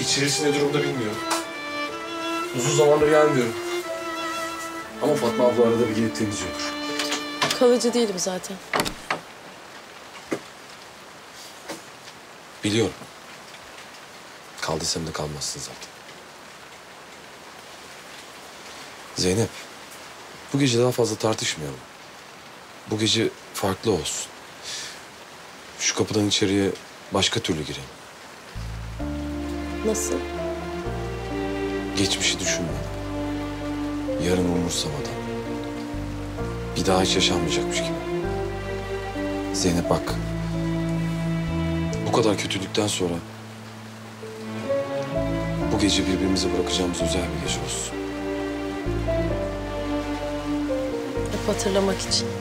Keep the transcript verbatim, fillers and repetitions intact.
İçerisi ne durumda bilmiyorum. Uzun zamandır gelmiyorum. Ama Fatma abla arada bir gelip temizliyordur. Kalıcı değilim zaten. Biliyorum. Kaldıysam da kalmazsın zaten. Zeynep, bu gece daha fazla tartışmayalım. Bu gece farklı olsun. Şu kapıdan içeriye başka türlü girelim. Nasıl? Geçmişi düşünmeden, yarını umursamadan, bir daha hiç yaşanmayacakmış gibi. Zeynep bak, bu kadar kötülükten sonra bu gece birbirimize bırakacağımız özel bir gece olsun. Hep hatırlamak için.